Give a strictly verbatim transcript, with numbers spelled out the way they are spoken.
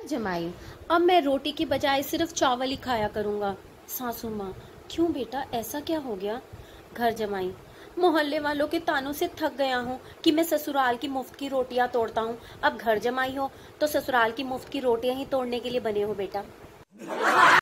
जमाई, अब मैं रोटी की बजाय सिर्फ चावल ही खाया करूंगा। सासू माँ, क्यों बेटा, ऐसा क्या हो गया? घर जमाई, मोहल्ले वालों के तानों से थक गया हूँ कि मैं ससुराल की मुफ्त की रोटियां तोड़ता हूँ। अब घर जमाई हो तो ससुराल की मुफ्त की रोटियां ही तोड़ने के लिए बने हो बेटा।